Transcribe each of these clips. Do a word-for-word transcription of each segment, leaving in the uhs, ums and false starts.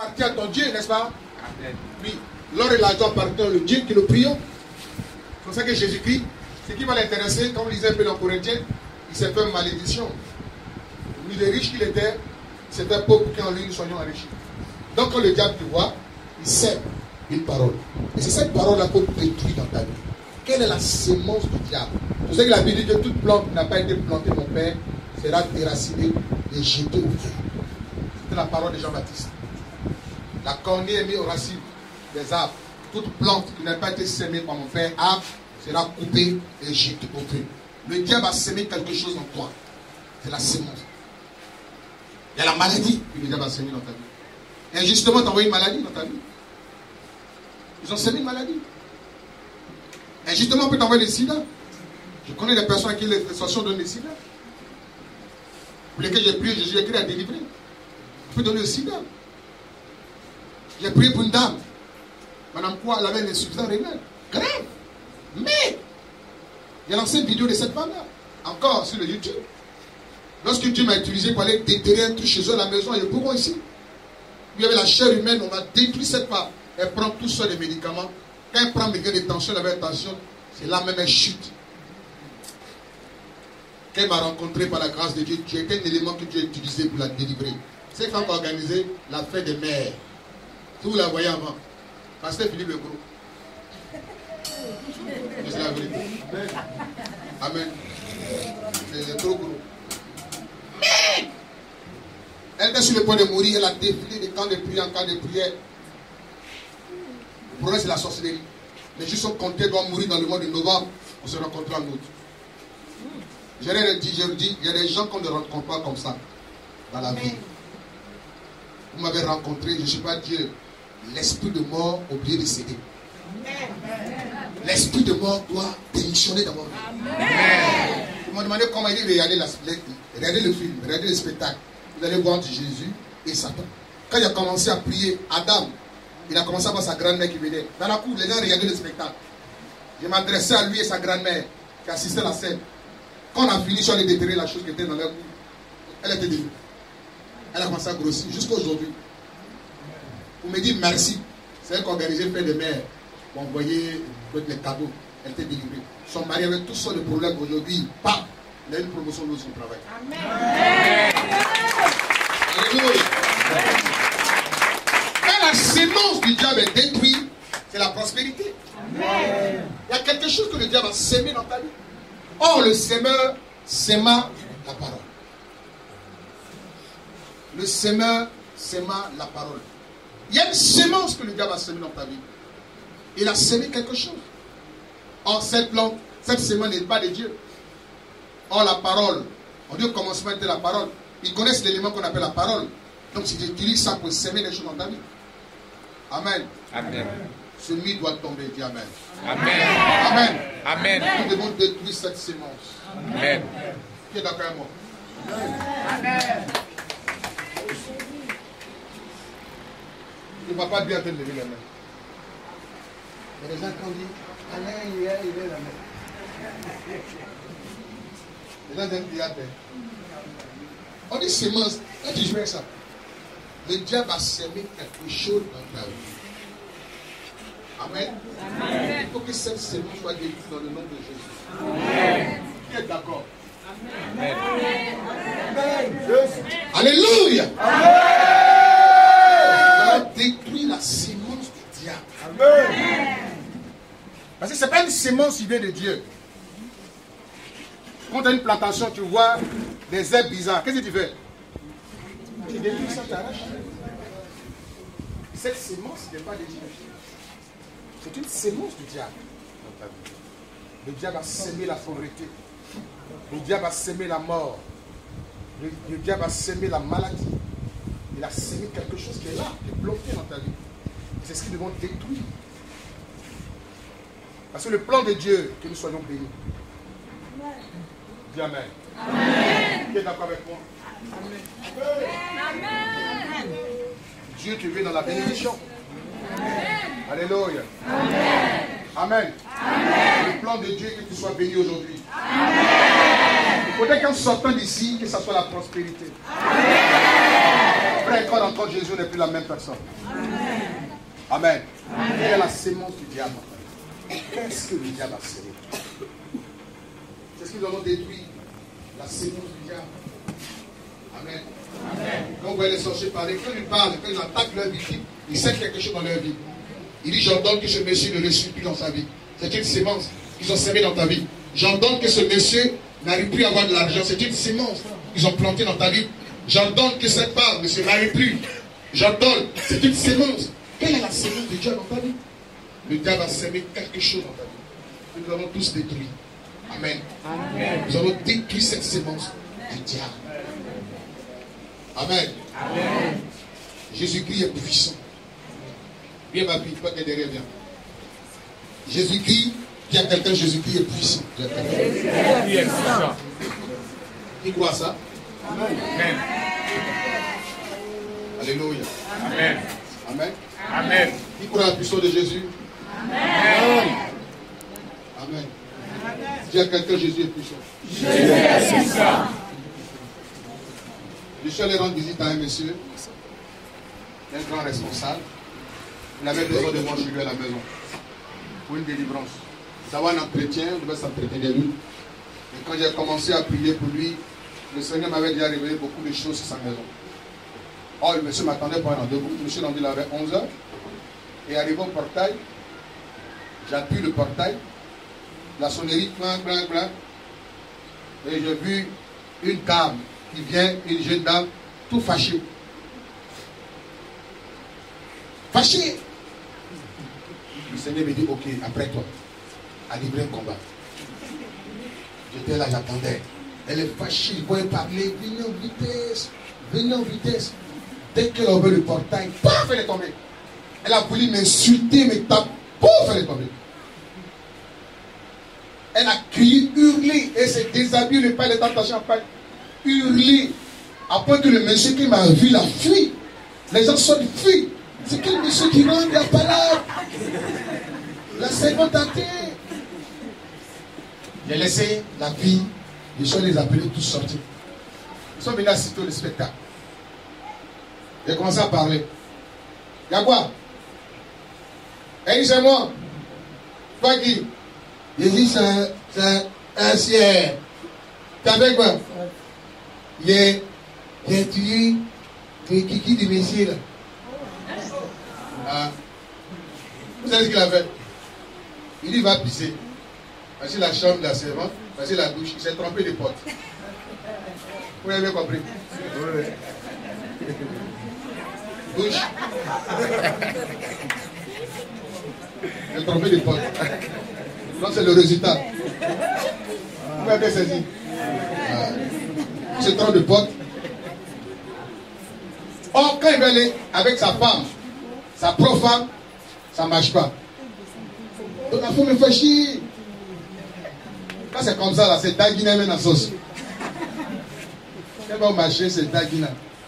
appartient à ton Dieu, n'est-ce pas? Amen. Oui. L'or et l'argent appartiennent au Dieu que nous prions. C'est pour ça que Jésus-Christ, ce qui va l'intéresser, comme on lisait un peu dans Corinthiens, il s'est fait une malédiction. Lui, les riches qu'il était, c'était pauvre pour qu'en lui nous soyons enrichis. Donc quand le diable te voit, il sème une parole. Et c'est cette parole-là qu'on détruit dans ta vie. Quelle est la sémence du diable? Tu sais que la Bible dit que toute plante qui n'a pas été plantée, mon Père, sera déracinée et jetée au feu. C'était la parole de Jean-Baptiste. La cornée est mise aux racines des arbres. Toute plante qui n'a pas été sémée par mon Père, arbre, sera coupée et jetée au feu. Le diable a sémé quelque chose en toi. C'est la sémence. Il y a la maladie que le diable a sémé dans ta vie. Et justement, tu as envoyé une maladie dans ta vie. Ils ont sémé une maladie. Et justement, on peut t'envoyer le sida. Je connais des personnes à qui les situations donnent le sida. Pour lesquelles j'ai prié, Jésus a écrit à délivrer. On peut donner le sida. J'ai prié pour une dame. Madame quoi, elle avait une insuffisance rénale. Grave. Mais, il a lancé une vidéo de cette femme-là. Encore sur le YouTube. Lorsque Dieu m'a utilisé pour aller déterrer un truc chez eux à la maison, il y a beaucoup ici. Il y avait la chair humaine, on a détruit cette femme. Elle prend tout seul les médicaments. Quand elle prend mes gains de tension, elle avait tension, c'est là même elle chute. Quand elle m'a rencontré par la grâce de Dieu, tu étais un élément que Dieu a utilisé pour la délivrer. C'est quand on a organisé la fête des mères. Si vous la voyez avant, Pasteur Philippe le Gros. C'est la vérité. Amen. C'est trop gros. Mais elle était sur le point de mourir, elle a défilé de camp de prière en camp de prière. Le problème, c'est la sorcellerie. Les gens sont comptés, doivent mourir dans le mois de novembre. On se rencontre en août. Je leur dis, je leur dis, il y a des gens qu'on ne rencontre pas comme ça dans la vie. Vous m'avez rencontré, je ne suis pas Dieu. L'esprit de mort obligé de céder. L'esprit de mort doit démissionner dans votre vie. Vous m'avez demandé comment il dit regarder, la, regarder le film, regarder le spectacle. Vous allez voir Jésus et Satan. Quand il a commencé à prier, Adam, il a commencé à voir sa grand-mère qui venait. Dans la cour, les gens regardaient le spectacle. Je m'adressais à lui et sa grand-mère qui assistait à la scène. Quand on a fini, sur les déterrer la chose qui était dans leur cour, elle était délivrée. Elle a commencé à grossir jusqu'à aujourd'hui. Vous me dites merci. C'est elle qui a organisé le père de mère pour envoyer les cadeaux. Elle était délivrée. Son mari avait tout sortes de problèmes aujourd'hui. Bam! Il a eu une promotion de son travail. Amen. Alléluia. Quand la sémence du diable est détruite, c'est la prospérité. Amen. Il y a quelque chose que le diable a sémé dans ta vie. Or, le sémeur séma la parole. Le sémeur séma la parole. Il y a une sémence que le diable a sémé dans ta vie. Il a sémé quelque chose. Or, cette plante, cette sémence n'est pas de Dieu. Or, la parole, on dit au commencement était la parole. Ils connaissent l'élément qu'on appelle la parole. Donc, si tu utilises ça pour sémer des choses dans ta vie. Amen. Amen. Ce nuit doit tomber, dis Amen. Amen. Amen. Amen. Nous devons détruire cette sémence. Amen. Qui est d'accord avec moi? Amen. Le papa bien en train de lever la main. Il y a des gens qui ont dit Alain, il est, il est la main. Les gens aiment dire on dit sémence. Quand tu joues avec ça, le diable a sémé quelque chose dans ta vie. Amen. Amen. Il faut que cette sémence soit détruite dans le nom de Jésus. Amen. Qui est d'accord? Amen. Amen. Amen. Alléluia. Amen. Détruire la sémence du diable. Amen. Parce que ce n'est pas une sémence qui vient de Dieu. Quand tu as une plantation, tu vois des herbes bizarres. Qu'est-ce que tu fais? Tu détruis ça, tu arraches. Cette sémence n'est pas de Dieu. C'est une sémence du diable dans ta vie. Le diable a sémé la pauvreté. Le diable a sémé la mort. Le, le diable a sémé la maladie. Il a sémé quelque chose qui est là, qui est bloqué dans ta vie. C'est ce qu'ils devons détruire. Parce que le plan de Dieu, que nous soyons bénis. Dis Amen. Amen. Qui est d'accord avec moi? Amen. Amen. Dieu te veut dans la bénédiction. Amen. Alléluia. Amen. Amen. Amen. Le plan de Dieu est que tu sois béni aujourd'hui. Amen. Il faudrait qu'en sortant d'ici, que ça soit la prospérité. Amen. Frère, quand on rencontre Jésus, on n'est plus la même personne. Amen. Amen. Il y a la sémence du diable. Qu'est-ce que le diable a sémé? C'est ce qu'ils ont détruit. La sémence du diable. Amen. Amen. Quand vous voyez les sorciers parler, quand ils parlent, quand ils attaquent leur victime, ils savent quelque chose dans leur vie. Il dit, j'ordonne que ce monsieur ne réussisse plus dans sa vie. C'est une sémence qu'ils ont semée dans ta vie. J'ordonne que ce monsieur n'arrive plus à avoir de l'argent. C'est une sémence qu'ils ont plantée dans ta vie. J'ordonne que cette femme ne se marie plus. J'ordonne, c'est une sémence. Quelle est la sémence de Dieu dans ta vie? Le diable a sémé quelque chose dans ta vie. Nous avons tous détruit. Amen. Amen. Nous avons détruit cette sémence du diable. Amen. Amen. Jésus-Christ est puissant. Viens ma fille, toi qui es derrière, viens. Jésus-Christ, il y a quelqu'un, Jésus-Christ est puissant. Jésus-Christ est puissant. Qui croit ça? Amen. Alléluia. Amen. Amen. Amen. Qui croit la puissance de Jésus? Amen. Amen. Dis à quelqu'un, Jésus est puissant. Jésus est puissant. Je suis allé rendre visite à un monsieur, un grand responsable. Il avait besoin de moi chez lui à la maison pour une délivrance. Ça va un entretien, on devait s'entretenir lui. Et quand j'ai commencé à prier pour lui, le Seigneur m'avait déjà révélé beaucoup de choses sur sa maison. Oh, le monsieur m'attendait pour un rendez-vous. Le monsieur il avait onze heures. Et arrivé au portail, j'appuie le portail. La sonnerie, blanc, blanc, blanc. Et j'ai vu une dame qui vient, une jeune dame, tout fâchée. Fâchée. Le Seigneur me dit, ok, après toi, à livrer un combat. J'étais là, j'attendais. Elle est fâchée, il voulait parler, venez en vitesse, venez en vitesse. Dès qu'elle a ouvert le portail, paf, elle est tombée. Elle a voulu m'insulter, me taper, paf, elle est tombée. Elle a crié, hurlé, et s'est déshabillée, le pain est attaché à pain. Hurlé, à point que le monsieur qui m'a vu l'a fui. Les gens sont fuis. C'est quel monsieur qui rend la parole? La servante a été. J'ai laissé la vie. Les gens les appelaient tous sortir. Ils sont venus assister au spectacle. J'ai commencé à parler. Il y a quoi? Elle dit, c'est moi. Toi qui? J'ai dit, c'est un ciel. T'as fait quoi? J'ai tué le kiki du monsieur là. Ah. Vous savez ce qu'il a fait? Il dit, va pisser. Voici la chambre de la servante. Voici la douche. Il s'est trompé de porte. Vous avez bien compris? Oui. Douche. Il s'est trompé de porte. Donc c'est le résultat. Vous m'avez bien saisi? Ah. Il se trompe de porte. Or, quand il va aller avec sa femme, sa propre femme, ça ne marche pas. Donc la femme me fait chier. Là c'est comme ça, là, c'est Daguina même la sauce. Quand il va au marché, c'est Daguina.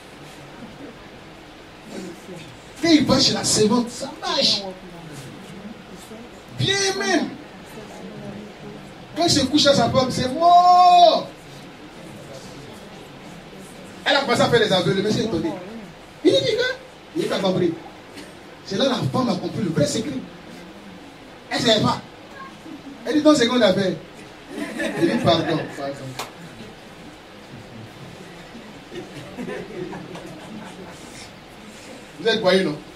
Quand il va chez la servante, ça marche. Bien même. Quand il se couche à sa femme, c'est mort. Elle a commencé à faire les aveux, le monsieur est étonné. Il dit quoi? Il n'a pas compris. C'est là la femme a compris le vrai secret. Elle ne savait pas. Elle dit donc c'est qu'on a fait. Il dit pardon, pardon. Vous êtes voyés, non?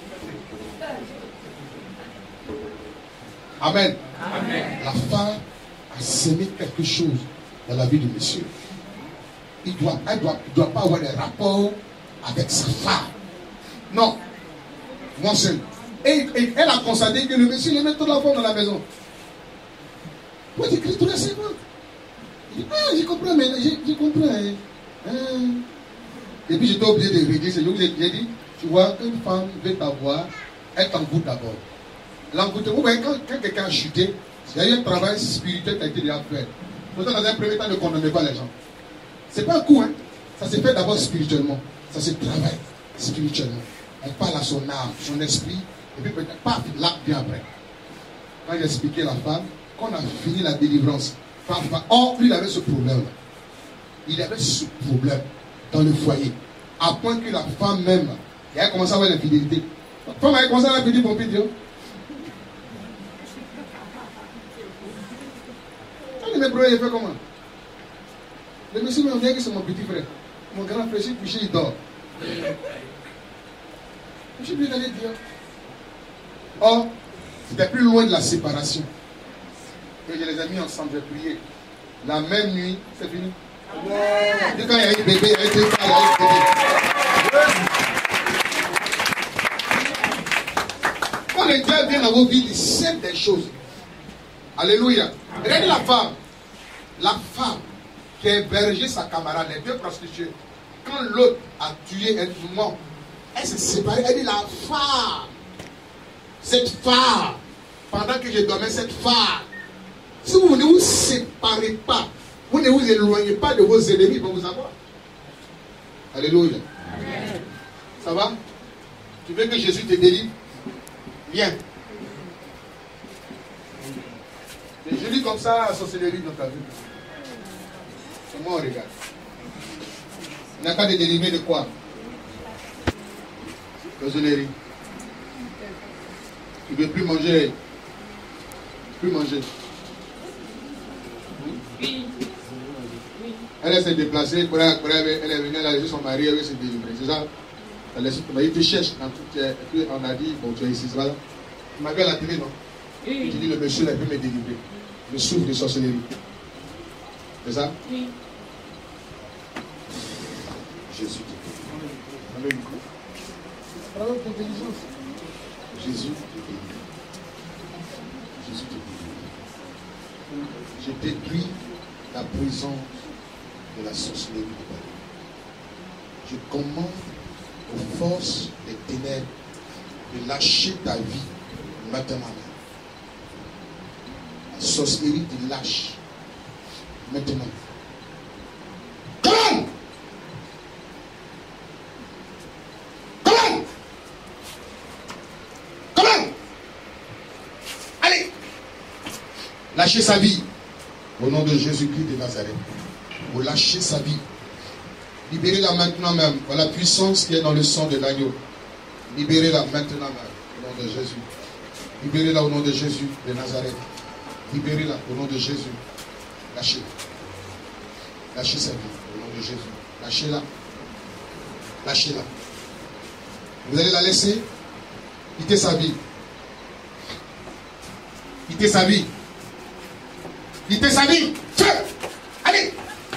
Amen. Amen. La femme a semé quelque chose dans la vie du monsieur. Il doit, elle ne doit, doit pas avoir des rapports avec sa femme. Non. Moi seul. Et, et elle a constaté que le monsieur il met toute la femme dans la maison. Moi j'écris tous les secondes. Il dit, ah, je comprends, mais je comprends. Hein. Hein. Et puis j'étais obligé de régler. C'est j'ai dit, tu vois, une femme veut t'avoir, elle t'envoûte d'abord. L'envoûtement, vous voyez, quand, quand quelqu'un a chuté, il y a eu un travail spirituel qui a été déjà fait. Pourtant, dans un premier temps, ne condamnez pas les gens. C'est pas un coup, hein. Ça se fait d'abord spirituellement. Ça se travaille spirituellement. On parle à son âme, son esprit, et puis peut-être, paf, l'acte vient après. Quand j'ai expliqué la femme, quand on a fini la délivrance, paf, paf, oh, lui, il avait ce problème-là. Il avait ce problème dans le foyer. À point que la femme même, elle a commencé à avoir l'infidélité. La femme a commencé à avoir petit pompier, Dieu. Quand il m'a brûlé, il fait comment? Le monsieur me dit que c'est mon petit frère. Mon grand frère, je suis couché, il dort. Je suis bien allé dire. Or, c'était plus loin de la séparation. Et je les ai mis ensemble, j'ai prié. La même nuit, c'est fini. Et quand il y a eu bébé, il y a eu deux frères, il y a eu bébé. Quand le diable vient dans vos vies, il sait des choses. Alléluia. Regardez la femme. La femme qui a hébergé sa camarade, les deux prostituées. Quand l'autre a tué un mort, elle s'est séparée. Elle dit la femme. Cette femme. Pendant que je dormais, cette femme. Si vous ne vous séparez pas, vous ne vous éloignez pas de vos ennemis, ils vont vous avoir. Alléluia. Amen. Ça va? Tu veux que Jésus te délivre? Viens. Je dis comme ça la sorcellerie dans ta vie. Comment on regarde? Il n'a pas de délivrer de quoi? Sorcellerie. Tu ne veux plus manger. Plus manger. Oui. Elle s'est déplacée, pour elle, pour elle, elle est venue, elle a laissé son mari, elle veut se délivrer. C'est ça? Elle a laissé ton mari, il te cherche dans tout. Et puis on a dit, bon, tu es ici, voilà. Tu m'as vu à la télé, non? Oui. Tu dis, le monsieur là, il peut me délivrer. Je souffre de sorcellerie. C'est ça? Oui. Jésus te délivre. Avec le micro. Parle d'intelligence. Jésus te délivre. Jésus te délivre. Je détruis la puissance de la sorcellerie de Paris. Je commande aux forces des ténèbres de lâcher ta vie maintenant. La sorcellerie te lâche maintenant. Comment? Comment? Comment? Allez! Lâchez sa vie. Au nom de Jésus-Christ de Nazareth. Vous lâchez sa vie. Libérez-la maintenant même. Par la puissance qui est dans le sang de l'agneau. Libérez-la maintenant même. Au nom de Jésus. Libérez-la au nom de Jésus de Nazareth. Libérez-la au nom de Jésus. Lâchez-la. Lâchez sa vie au nom de Jésus. Lâchez-la. Lâchez-la. Vous allez la laisser quitter sa vie. Quitter sa vie. Quitter sa vie. Feu. Allez.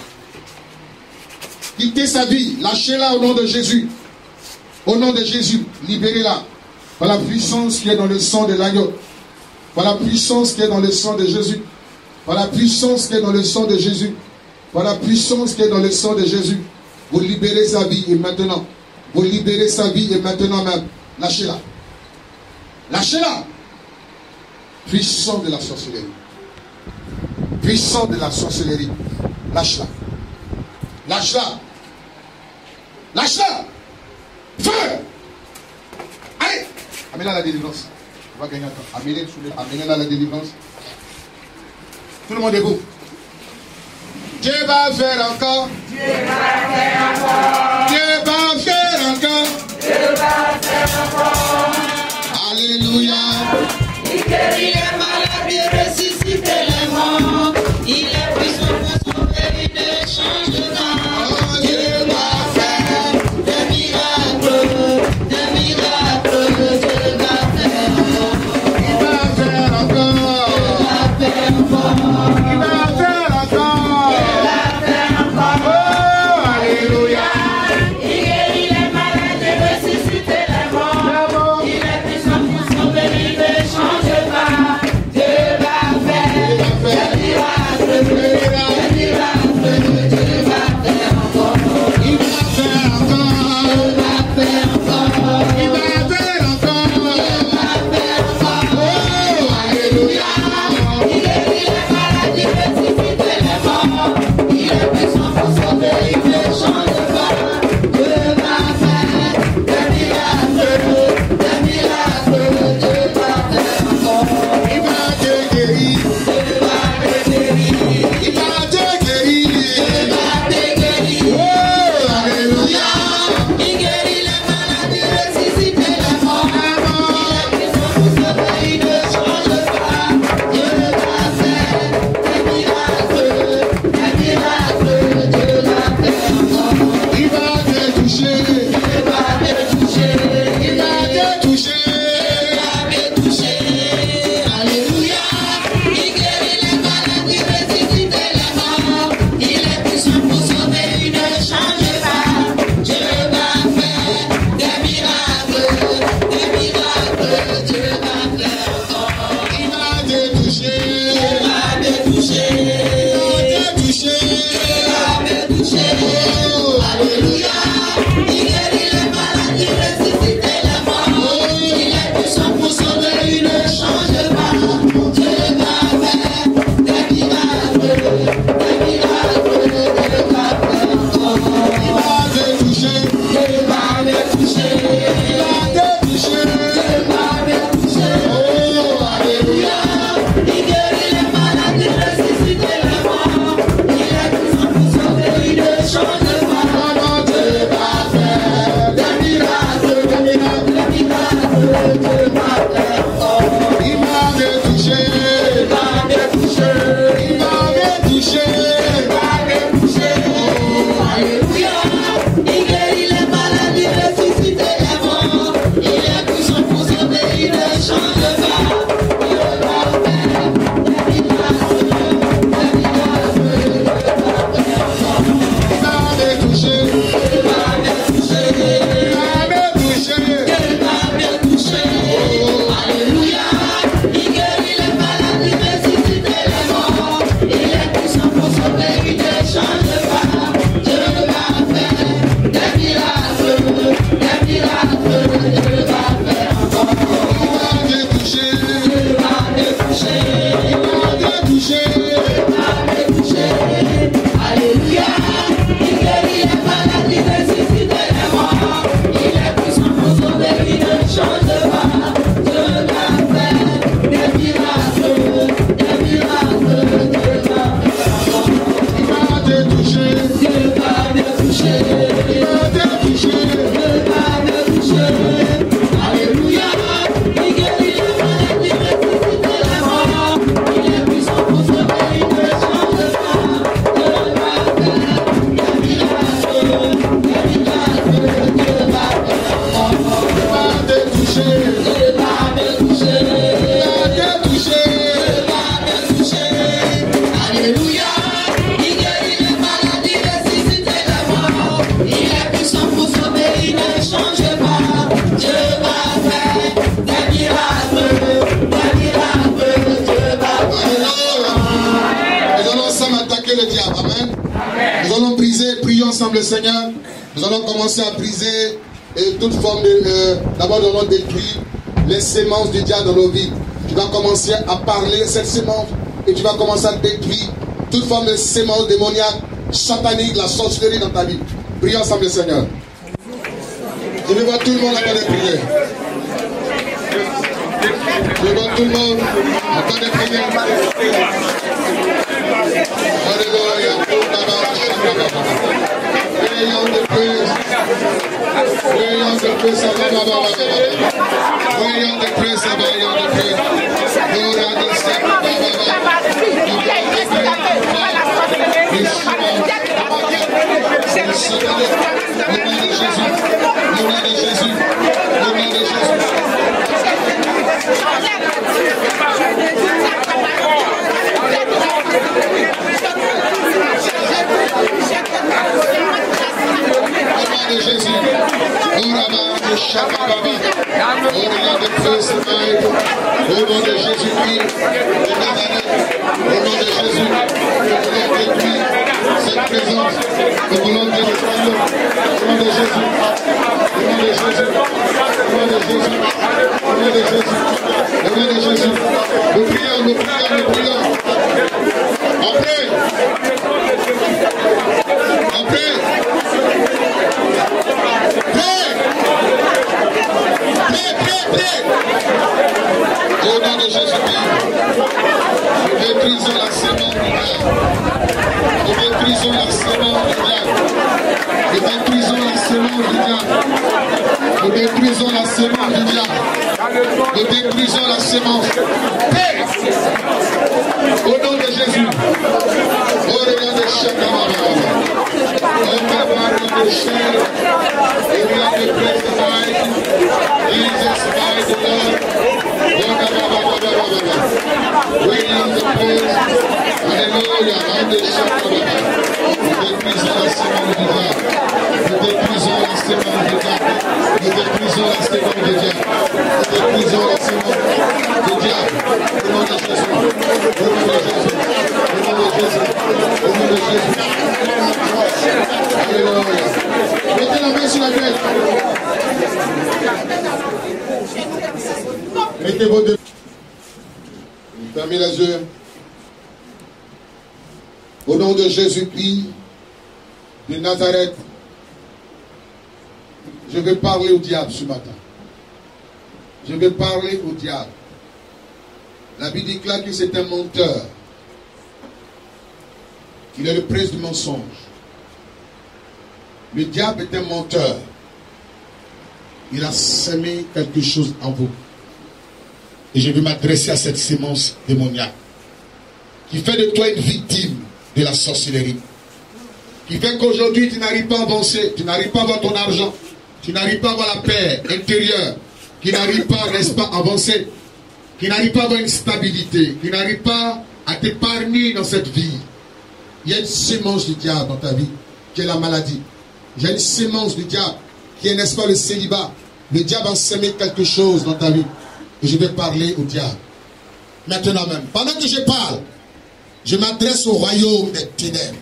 Quittez sa vie. Lâchez-la au nom de Jésus. Au nom de Jésus. Libérez-la. Par la puissance qui est dans le sang de l'agneau. Par la puissance qui est dans le sang de Jésus. Par la puissance qui est dans le sang de Jésus. Par la puissance qui est dans le sang de Jésus. Vous libérez sa vie et maintenant. Vous libérez sa vie et maintenant même. Lâchez-la. Lâchez-la. Puissant de la sorcellerie. Puissant de la sorcellerie. Lâche-la. Lâche-la. Lâche-la. Feu. Allez. Amenez-la à la délivrance. On va gagner un temps. Amenez-la Amenez à la délivrance. Tout le monde debout. Dieu va faire encore. Dieu va faire encore. Dieu va faire encore. Dieu va faire encore. Alléluia. Il guérit les malades, il ressuscite les morts. Il est puissant pour sauver, il ne change de temps. Dieu va faire des miracles, des miracles. Dieu va faire encore. Il va faire encore. Il va faire encore. Il va faire encore. Il va faire encore. Oh, alléluia. Il ensemble le Seigneur. Nous allons commencer à briser et toute forme de... Euh, D'abord, nous allons détruire les sémences du diable dans nos vies. Tu vas commencer à parler cette sémence et tu vas commencer à détruire toute forme de sémence démoniaque, satanique, la sorcellerie dans ta vie. Prions ensemble le Seigneur. Je vais voir tout le monde en train de prier. Je vais voir tout le monde en train de prier. Alléluia. Ayons de praise. Ayons de praise. Ayons de praise. Ayons de praise. de Jésus. Au nom de Jésus-Christ de Nazareth, au nom de Jésus, nous voulons détruire cette présence, nous voulons détruire au nom de Jésus, au nom de Jésus, au nom de Jésus, au nom de Jésus, au nom de Jésus. Nous prions, nous prions, nous prions. Après, après, prêt, prêt, prêt. Au nom de Jésus-Christ, nous détruisons la sémence du diable. Nous détruisons la sémence du diable. Nous détruisons la sémence du diable. Nous détruisons la sémence du diable. Nous détruisons la sémence. Paix. Au nom de Jésus. Au nom de Shakababa. Au nom de Shakababa. Et we are the present Jesus by the Lord. We are the praise. Alléluia. On the Shakababa. Nous détruisons la sémence du diable. Nous détruisons la sémence du diable. Nous détruisons la sémence du diable. Nous détruisons la sémence du diable. Au nom de Jésus. Au nom de Jésus. Au nom de Jésus. Au nom de Jésus. Alléluia. Mettez la main sur la tête. Mettez vos deux. Fermez les yeux. Au nom de Jésus-Christ de Nazareth, je vais parler au diable ce matin. Je vais parler au diable. La Bible déclare que c'est un menteur. Il est le prince du mensonge. Le diable est un menteur. Il a semé quelque chose en vous. Et je vais m'adresser à cette sémence démoniaque qui fait de toi une victime de la sorcellerie. Qui fait qu'aujourd'hui tu n'arrives pas à avancer, tu n'arrives pas à avoir ton argent, tu n'arrives pas à avoir la paix intérieure, qui n'arrive pas, n'est-ce pas, à avancer, qui n'arrive pas à avoir une stabilité, qui n'arrive pas à t'épargner dans cette vie. Il y a une sémence du diable dans ta vie, qui est la maladie. Il y a une sémence du diable, qui est, n'est-ce pas, le célibat. Le diable a semé quelque chose dans ta vie. Et je vais parler au diable. Maintenant même, pendant que je parle, je m'adresse au royaume des ténèbres.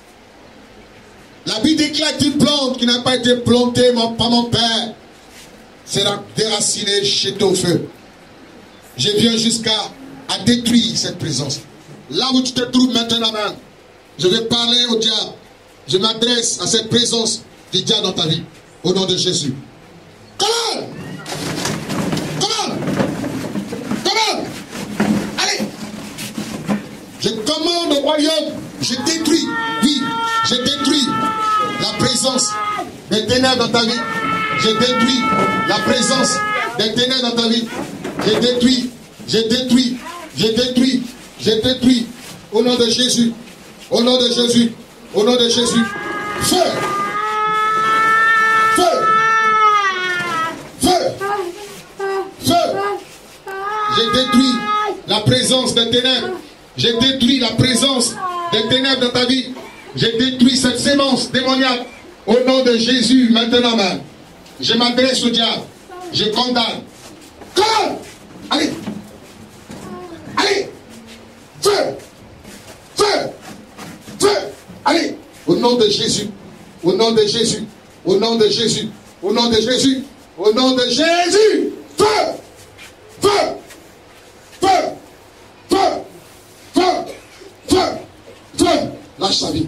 La Bible déclare qu'une plante qui n'a pas été plantée par mon père sera déracinée, jetée au feu. Je viens jusqu'à à détruire cette présence. Là où tu te trouves maintenant même, je vais parler au diable. Je m'adresse à cette présence du diable dans ta vie. Au nom de Jésus. Comment? Comment? Comment? Allez! Je commande au royaume. Je détruis. Oui, je détruis la présence des ténèbres dans ta vie. Je détruis la présence des ténèbres dans ta vie. Je détruis. Je détruis. Je détruis. Je détruis. Au nom de Jésus. Au nom de Jésus. Au nom de Jésus. Feu. Feu. Feu. Feu. J'ai détruit la présence des ténèbres. J'ai détruit la présence des ténèbres dans ta vie. J'ai détruit cette sémence démoniaque. Au nom de Jésus, maintenant même. Je m'adresse au diable. Je condamne. Comment? Allez. Allez. Feu. Feu. Feu. Allez. Au nom de Jésus. Au nom de Jésus. Au nom de Jésus. Au nom de Jésus. Au nom de Jésus. Feu. Feu. Feu. Feu. Feu. Feu. Feu. Lâche sa vie.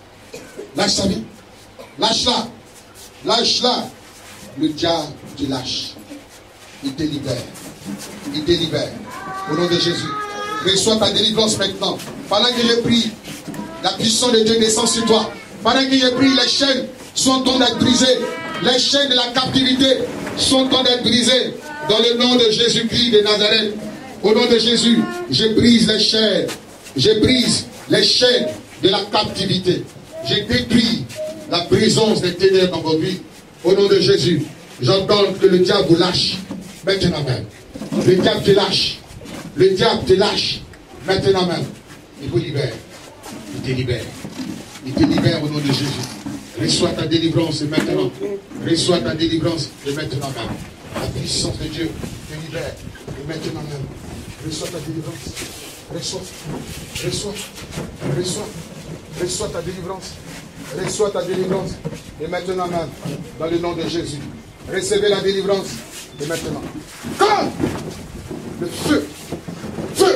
Lâche sa vie. Lâche-la. Lâche-la. Le diable te lâche. Il te libère. Il te libère. Au nom de Jésus. Reçois ta délivrance maintenant. Pendant que je prie, la puissance de Dieu descend sur toi. Pendant que je prie, les chaînes sont en train d'être brisées. Les chaînes de la captivité sont en train d'être brisées. Dans le nom de Jésus-Christ de Nazareth. Au nom de Jésus, je brise les chaînes. Je brise les chaînes de la captivité. Je détruis la présence des ténèbres dans vos vies. Au nom de Jésus, j'entends que le diable vous lâche. Maintenant même. Le diable te lâche. Le diable te lâche. Maintenant même. Il vous libère. Il te libère. Il te libère au nom de Jésus. Reçois ta délivrance maintenant. Reçois ta délivrance et maintenant même. La puissance de Dieu te libère. Et maintenant même. Reçois ta délivrance. Reçois. Reçois. Reçois. Reçois ta délivrance. Reçois ta délivrance. Et maintenant même. Dans le nom de Jésus. Recevez la délivrance. Et maintenant. Comme le feu. Feu.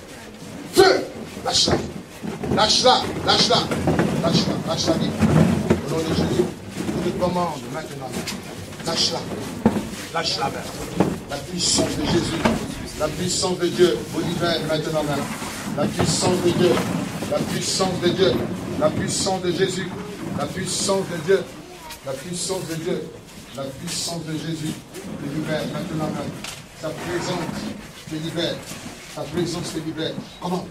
Feu. Lâche-la. Lâche-la. Lâche-la. Lâche-la. Lâche la vie. Au nom de Jésus. Je te commande maintenant. Lâche-la. Lâche-la même. La puissance de Jésus. La puissance de Dieu vous libère maintenant même. La puissance de Dieu. La puissance de Dieu. La puissance de Jésus. La puissance de Dieu. La puissance de Dieu. La puissance de Jésus te libère maintenant même. Sa présence te libère. Sa présence te libère. Comment?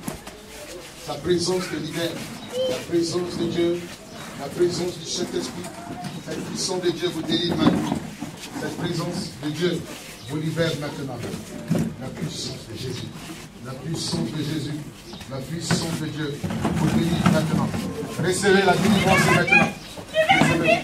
Sa présence te libère. La présence de Dieu. La présence du Saint-Esprit. La puissance de Dieu vous délivre maintenant. Cette présence de Dieu vous libère maintenant. La puissance de Jésus. La puissance de Jésus. La puissance de Dieu vous délivre maintenant. Recevez la délivrance maintenant. Recevez.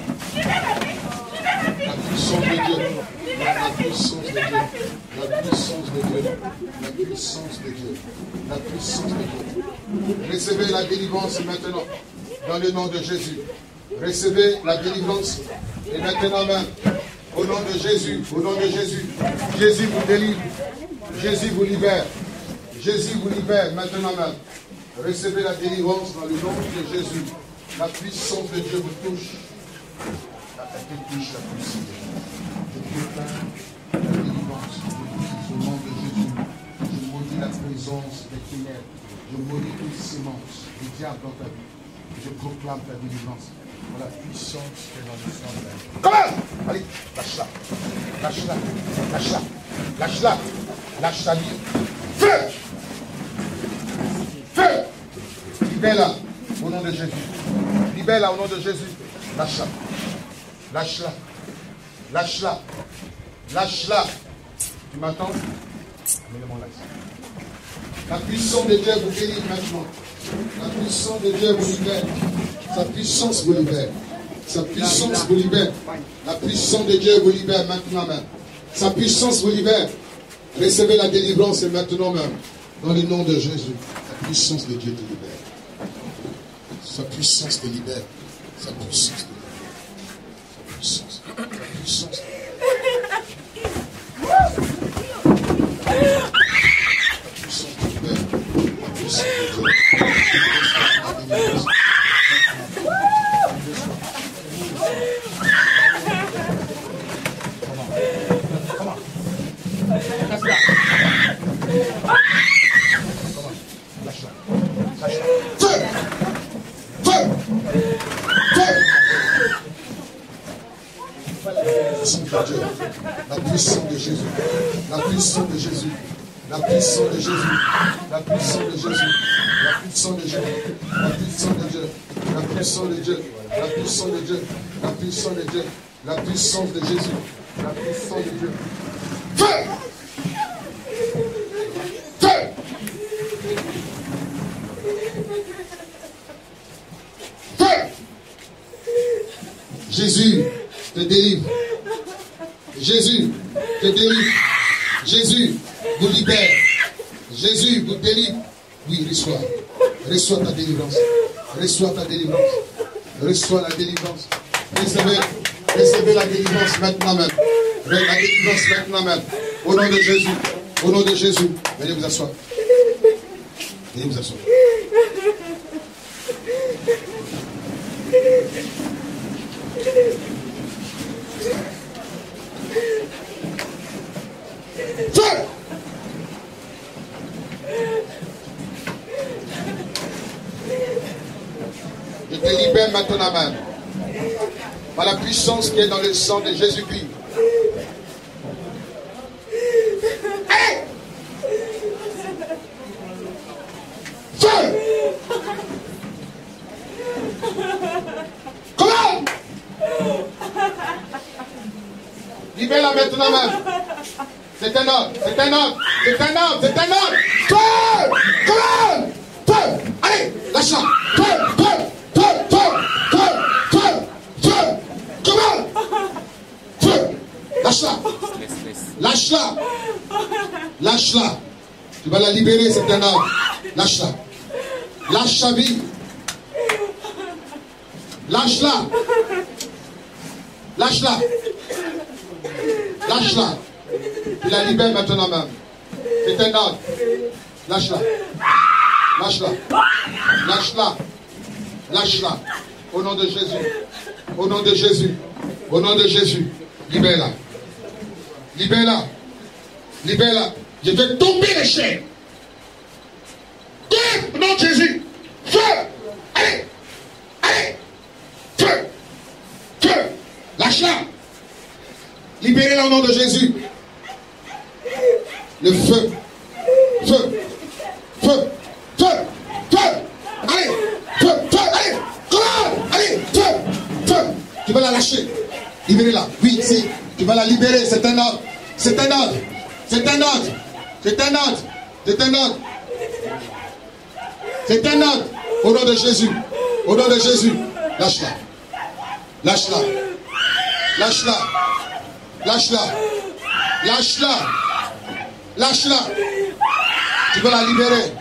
La puissance de Dieu. La puissance de Dieu. La puissance de Dieu. La puissance de Dieu. La puissance de Dieu. Recevez la délivrance maintenant. Dans le nom de Jésus. Recevez la délivrance. Et maintenant même. Au nom de Jésus. Au nom de Jésus. Jésus vous délivre. Jésus vous libère. Jésus vous libère maintenant même. Recevez la délivrance dans le nom de Jésus. La puissance de Dieu vous touche. Elle te touche la puissance de Dieu. Je proclame la délivrance. Au nom de Jésus. Je maudis la présence des ténèbres. Je maudis toute sémence du diable dans ta vie. Je proclame ta délivrance. Pour la puissance qui est dans le sang de la vie. Comment? Allez, lâche-la. Lâche-la. Lâche-la. Lâche-la. Lâche ta vie. Feu! Feu! Libère-la au nom de Jésus. Libère-la au nom de Jésus. Lâche-la. Lâche-la. Lâche-la. Lâche-la. Tu m'entends? La puissance de Dieu vous délivre maintenant. La puissance de Dieu vous libère. Sa puissance vous libère. Sa puissance vous libère. La puissance de Dieu vous libère maintenant même. Sa puissance vous libère. Recevez la délivrance maintenant même. Dans le nom de Jésus. La puissance de Dieu te libère. Sa puissance te libère. Sa puissance te libère. Sa puissance. Sa puissance te libère. La puissance de Jésus, la puissance de Jésus, la puissance de Jésus, la puissance de Jésus, la puissance de Jésus, la puissance de Dieu, la puissance de Dieu, la puissance de Dieu, la puissance de Dieu, la puissance de Jésus, la puissance de Dieu. Feu! Feu! Feu! Jésus te délivre. Jésus te délivre. Jésus vous libère. Jésus vous délivre. Oui, reçois. Reçois ta délivrance. Reçois ta délivrance. Reçois la délivrance. Recevez, recevez la délivrance maintenant même. La délivrance maintenant même. Au nom de Jésus. Au nom de Jésus. Venez vous asseoir. Venez vous asseoir. Feu! Je te libère maintenant même. Par la puissance qui est dans le sang de Jésus-Christ. Hey! Feu! Comment? Libère-la maintenant même. C'est un ordre, c'est un ordre, c'est un ordre, c'est un ordre. Feu! Comment? Feu! Allez, lâche-la. Feu! Feu! Feu! Feu! Feu! Feu! Feu! Comment? Feu! Lâche-la. Lâche-la. Lâche-la. Tu vas la libérer, c'est un ordre. Lâche-la. Lâche sa vie. Lâche-la. Lâche-la. Lâche-la. Tu la libères maintenant même. C'est un ordre. Lâche-la. Lâche-la. Lâche-la. Lâche-la. Au nom de Jésus. Au nom de Jésus. Au nom de Jésus. Libère-la. Libère-la. Libère-la. Je vais tomber les chaînes. Au nom de Jésus. Feu. Allez. Allez. Feu. Feu. Lâche-la. Libérez-la au nom de Jésus. Le feu. Feu. Feu. Feu. Feu. Allez. Feu. Feu. Allez. Comment? Allez. Feu. Feu. Tu vas la lâcher. Libérez-la. Oui, si. Tu vas la libérer. C'est un ordre. C'est un ordre. C'est un ordre. C'est un ordre. C'est un ordre. C'est un ordre. Au nom de Jésus. Au nom de Jésus. Lâche-la. Lâche-la. Lâche-la. Lâche-la. Lâche-la. Lâche-la. Tu vas la libérer.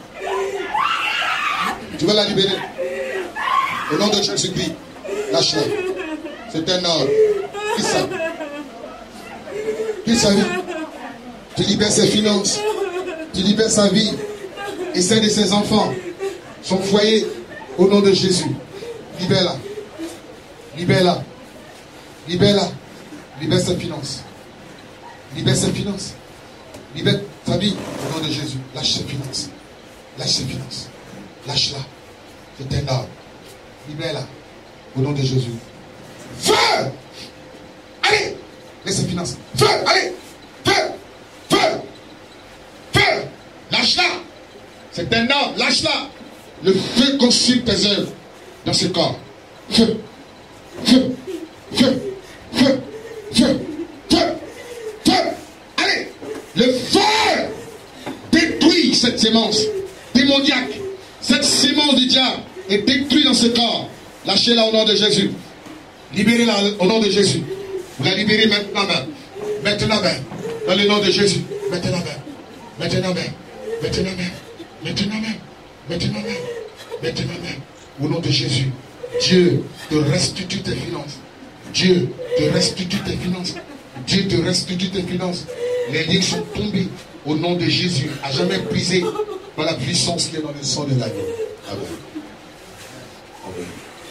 Tu vas la libérer. Au nom de Jésus-Christ. Lâche-la. C'est un ordre. Qui ça? Qui sa vie? Tu libères ses finances. Tu libères sa vie. Et celle de ses enfants. Son foyer. Au nom de Jésus. Libère-la. Libère-la. Libère-la. Libère ses finances. Libère ses finances. Libère ta vie au nom de Jésus. Lâche ses finances. Lâche ses finances. Lâche-la. C'est un ordre. Libère-la au nom de Jésus. Feu! Allez! Laisse ses finances. Feu! Allez! Feu! Feu! Feu! Lâche-la! C'est un ordre. Lâche-la! Le feu consume tes œuvres dans ce corps. Feu! Feu! Feu! Feu! Feu! Feu! Feu! Allez! Le feu détruit cette sémence démoniaque. Cette sémence du diable est détruite dans ce corps. Lâchez-la au nom de Jésus. Libérez-la au nom de Jésus. Vous la libérez maintenant même. Maintenant même. Dans le nom de Jésus. Maintenant même. Maintenant même. Maintenant même. Maintenant même. Maintenant même. Maintenant même. Au nom de Jésus. Dieu te restitue tes finances. Dieu te restitue tes finances. Dieu te restitue tes finances. Les liens sont tombés au nom de Jésus, à jamais brisés par la puissance qui est dans le sang de l'agneau. Amen. Amen.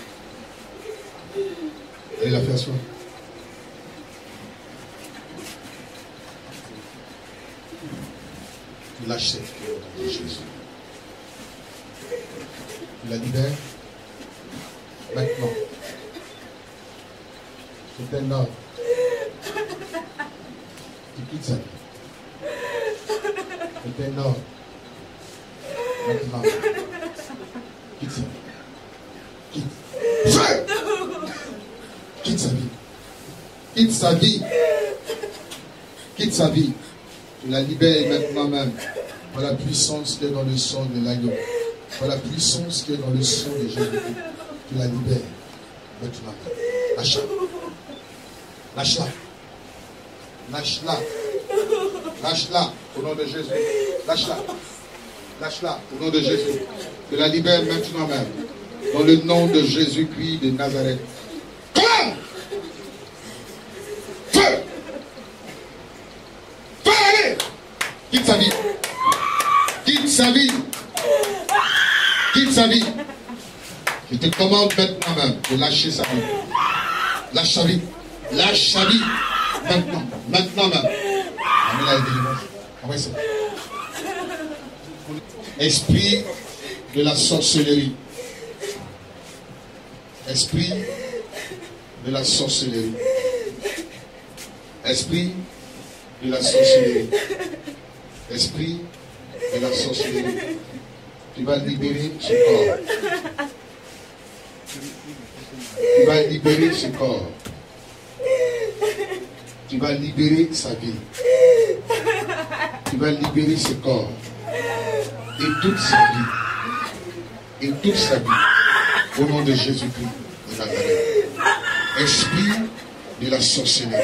Allez la faire soi. Tu lâches cette clé au nom de Jésus. Tu la libères maintenant. C'est un ordre. Tu quittes sa vie. C'est un ordre. Maintenant. Quitte sa vie. Quitte. Feu! Quitte sa vie. Quitte sa vie. Quitte sa vie. Tu la libères maintenant même. Par la puissance qui est dans le sang de l'agneau. Par la puissance qui est dans le sang de Jésus. Tu la libères maintenant. Lâche-la. Lâche-la. Lâche-la. Lâche-la au nom de Jésus. Lâche-la. Lâche-la au nom de Jésus. Tu la libères maintenant même. Dans le nom de Jésus-Christ de Nazareth. Comment? Quitte sa vie. Quitte sa vie. Quitte sa vie. Je te commande maintenant même de lâcher sa vie. Lâche sa vie. Lâche sa vie. Maintenant. Maintenant même. Amen la délivrance. Envoyez ça. Esprit de la sorcellerie. Esprit de la sorcellerie. Esprit de la sorcellerie. Esprit de la sorcellerie. Tu vas libérer ce corps. Tu vas libérer ce corps. Tu vas libérer sa vie. Tu vas libérer ce corps. Et toute sa vie. Et toute sa vie. Au nom de Jésus-Christ de Nazareth. Esprit de la sorcellerie.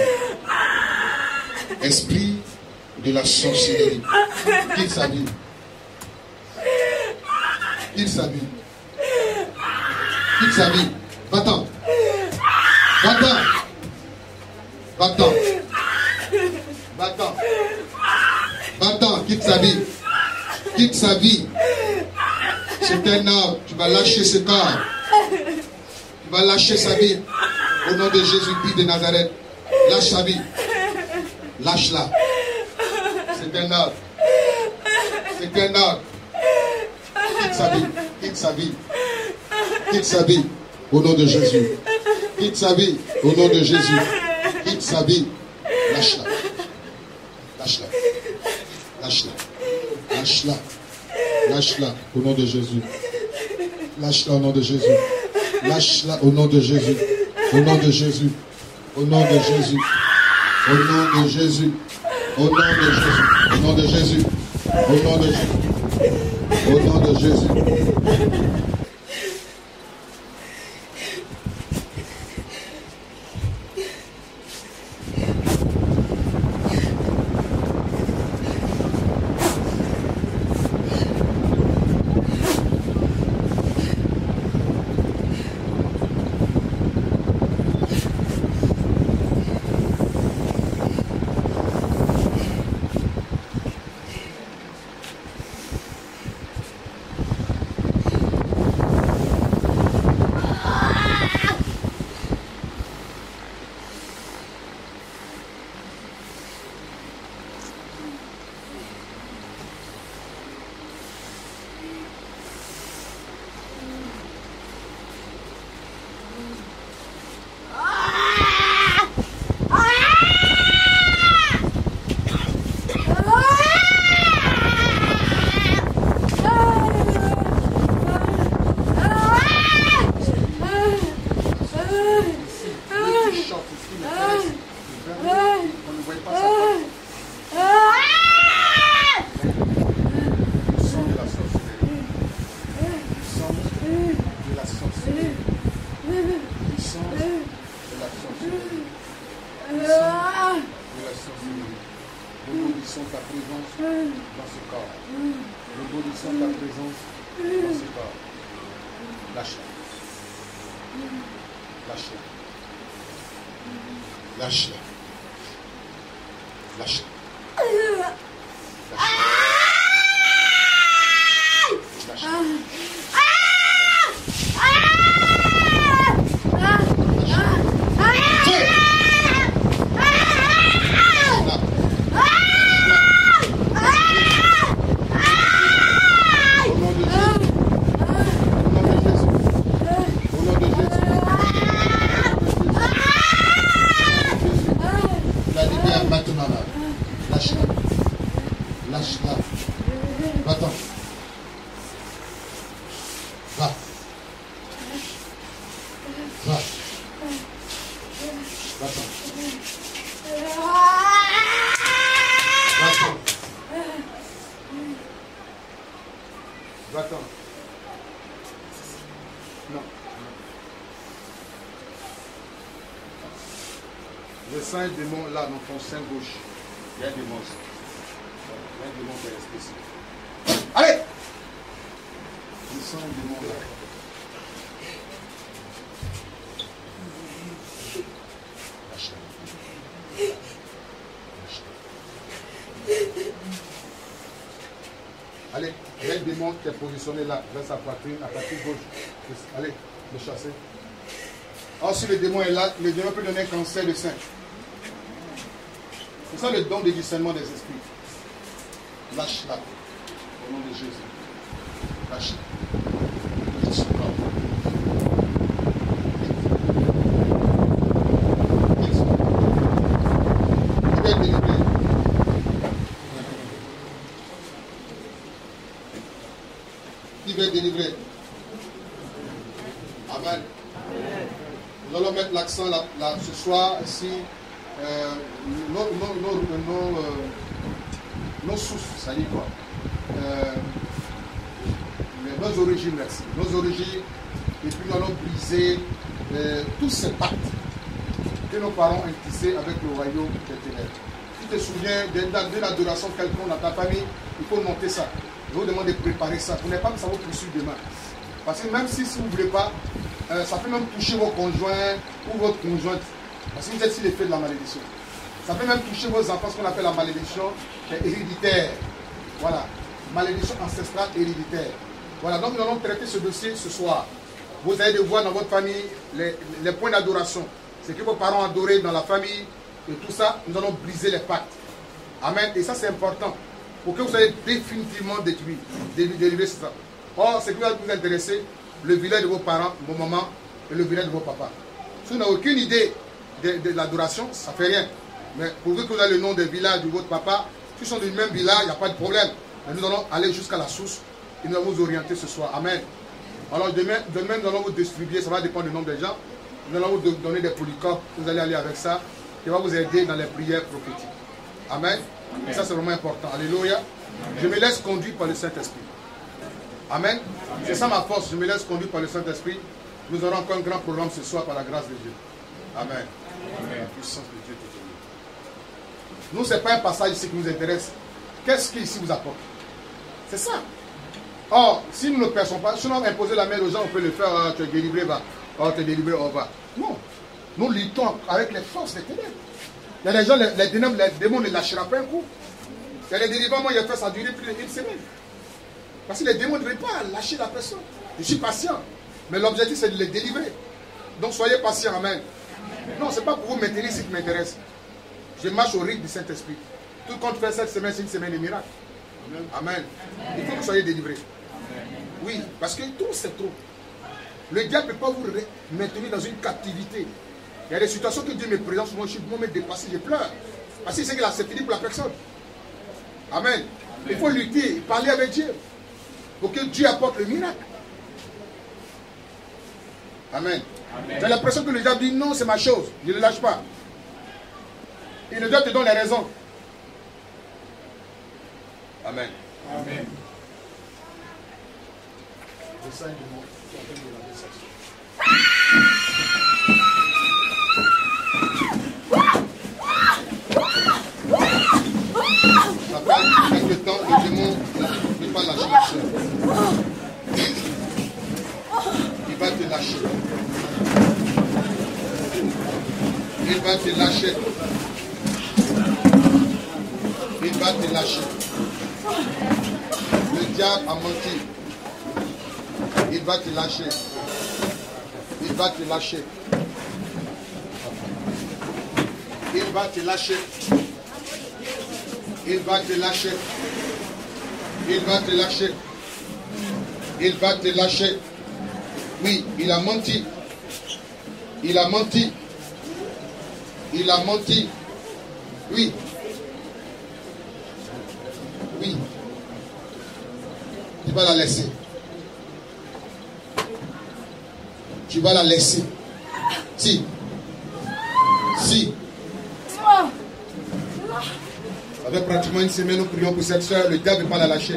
Esprit de la sorcellerie. Quitte sa vie. Quitte sa vie. Quitte sa vie. Va-t'en. Va-t'en. Va-t'en. Va-t'en. Va-t'en. Quitte sa vie. Quitte sa vie. C'est un homme. Tu vas lâcher ce corps. Tu vas lâcher sa vie. Au nom de Jésus-Christ de Nazareth. Lâche sa vie. Lâche-la. C'est un homme. C'est un homme. Quitte sa vie. Quitte sa vie. Quitte sa vie. Au nom de Jésus. Quitte sa vie. Au nom de Jésus. Quitte sa vie. Lâche-la. Lâche-la. Lâche-la. Lâche-la. Lâche-la au nom de Jésus. Lâche-la au nom de Jésus. Lâche-la au nom de Jésus. Au nom de Jésus. Au nom de Jésus. Au nom de Jésus. Au nom de Jésus. Au nom de Jésus. Au nom de Jésus. Au nom de Jésus. Lâche-la. Lâche-la. Va-t'en. Non. Je sens un démon là dans ton sein gauche. Il y a un démon. Il y a un démon qui est resté ici. Allez! Je sens un démon là. Lâche-la. Lâche-la. Allez, il y a un démon qui est positionné là, dans sa poitrine, à partir gauche. Allez, le chasser. Or, si le démon est là, le démon peut donner un cancer de sein. C'est ça le don de discernement des esprits. Lâche-la. Au nom de Jésus. Lâche. Il va être délivré. Il va être délivré. Amen. Nous allons mettre l'accent là, là, ce soir ici. Euh, nos, nos, nos, nos, euh, nos sources, ça dit quoi euh, Nos origines, merci. Nos origines, et puis nous allons briser euh, tous ces pactes que nos parents ont tissés avec le royaume des ténèbres. Tu te souviens de l'adoration quelconque dans ta famille, il faut monter ça. Je vous demande de préparer ça. Vous n'êtes pas que ça va poursuivre demain. Parce que même si, si vous ne voulez pas, euh, ça peut même toucher vos conjoints ou votre conjointe. Parce que vous êtes sur l'effet de la malédiction. Ça peut même toucher vos enfants, ce qu'on appelle la malédiction héréditaire. Voilà. Malédiction ancestrale héréditaire. Voilà. Donc nous allons traiter ce dossier ce soir. Vous allez voir dans votre famille les, les points d'adoration. C'est que vos parents ont adoré dans la famille et tout ça, nous allons briser les pactes. Amen. Et ça c'est important. Pour que vous soyez définitivement détruits. Délivrer ça. Or, ce qui va vous intéresser, le village de vos parents, vos mamans et le village de vos papas. Si vous n'avez aucune idée de, de l'adoration, ça ne fait rien. Mais pourvu que vous avez le nom des villages de votre papa, si ils sont du même village, il n'y a pas de problème. Mais nous allons aller jusqu'à la source et nous allons vous orienter ce soir. Amen. Alors demain, demain nous allons vous distribuer, ça va dépendre du nombre de gens. Nous allons vous donner des polycopes, vous allez aller avec ça, qui va vous aider dans les prières prophétiques. Amen. Amen. Et ça c'est vraiment important. Alléluia. Amen. Je me laisse conduire par le Saint-Esprit. Amen. Amen. C'est ça ma force, je me laisse conduire par le Saint-Esprit. Nous aurons encore un grand programme ce soir par la grâce de Dieu. Amen. Amen. La puissance de Dieu. Nous, ce n'est pas un passage ici qui nous intéresse. Qu'est-ce qui ici vous apporte? C'est ça. Or, si nous ne perçons pas, si on a imposé la main aux gens, on peut le faire, oh, tu es délivré, va. Oh, tu es délivré, on va. Non. Nous luttons avec les forces des ténèbres. Il y a des gens, les, les, ténèbres, les démons ne lâcheront pas un coup. Il y a des délivraments, il y a fait ça durer plus d'une semaine. Parce que les démons ne veulent pas lâcher la personne. Je suis patient. Mais l'objectif, c'est de les délivrer. Donc, soyez patient, amen. Amen. Non, ce n'est pas pour vous maintenir ce qui m'intéresse. Je marche au rythme du Saint-Esprit. Tout compte fait cette semaine, c'est une semaine de miracles. Amen. Amen. Il faut que vous soyez délivrés. Amen. Oui, parce que tout c'est trop. Le diable ne peut pas vous maintenir dans une captivité. Il y a des situations que Dieu me présente, moi je suis moi-même dépassé, je pleure. Parce qu'il sait que c'est fini pour la personne. Amen. Amen. Il faut lutter, parler avec Dieu. Pour que Dieu apporte le miracle. Amen. Amen. J'ai l'impression que le diable dit non, c'est ma chose. Je ne le lâche pas. Et le diable te donne les raisons. Amen. Amen. Ça fait quelque temps, le démon ne peut pas lâcher la chair. Il va te lâcher. Il va te lâcher. Il va te lâcher. Le diable a menti. Il va te lâcher. Il va te lâcher. Il va te lâcher. Il va te lâcher. Il va te lâcher. Il va te lâcher. Oui, il a menti. Il a menti. Il a menti. Oui. Oui. Tu vas la laisser. Tu vas la laisser. Si. Si. Ça fait pratiquement une semaine, nous prions pour cette soeur. Le diable ne veut pas la lâcher.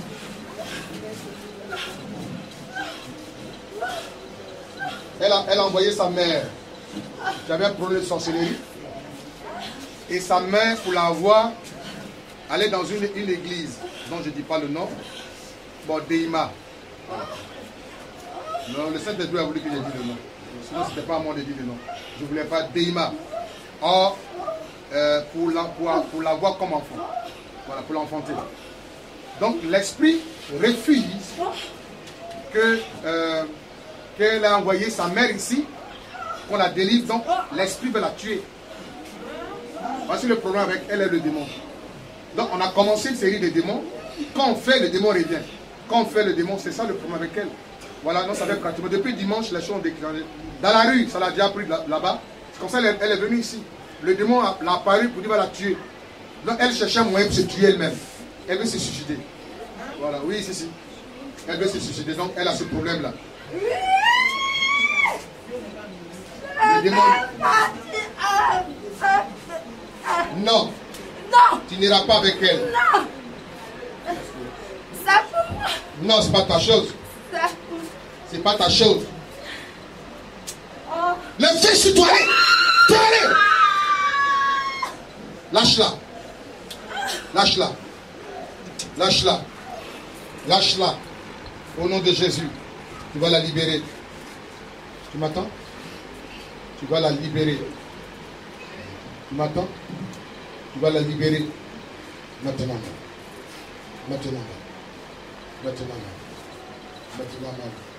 Elle a, elle a envoyé sa mère qui avait un problème de sorcellerie. Et sa mère, pour la voir, aller dans une, une église dont je ne dis pas le nom. Bon, Deima. Non, le Saint-Esprit a voulu que je dise le nom. Sinon, ce n'était pas à moi de dire le nom. Je ne voulais pas Deima. Or, euh, pour, la, pour, pour la voir comme enfant. Voilà, pour l'enfanter. Donc l'esprit refuse que euh, qu'elle a envoyé sa mère ici, qu'on la délivre, donc l'esprit veut la tuer. Voici le problème avec elle et le démon. Donc on a commencé une série de démons. Quand on fait, le démon revient. Quand on fait le démon, c'est ça le problème avec elle. Voilà, non, ça fait pratiquement. Depuis dimanche, les choses ont déclaré. Dans la rue, ça l'a déjà pris là-bas. C'est comme ça elle, elle est venue ici. Le démon a, l'a apparu pour dire va la tuer. Donc elle cherchait un moyen pour se tuer elle-même. Elle veut se suicider. Voilà, oui, c'est si. Elle veut se suicider, donc elle a ce problème-là. Le démon... Non. Non. Tu n'iras pas avec elle. Non. Ça pour moi. Non, c'est pas ta chose. Ça pour... C'est pas ta chose. Oh. Le fils sur toi, allez. Toi, allez. Lâche-la. Lâche-la. Lâche-la. Lâche-la. Au nom de Jésus. Tu vas la libérer. Tu m'attends? Tu vas la libérer. Tu m'attends? Tu vas la libérer. Maintenant. Maintenant. Maintenant. Maintenant.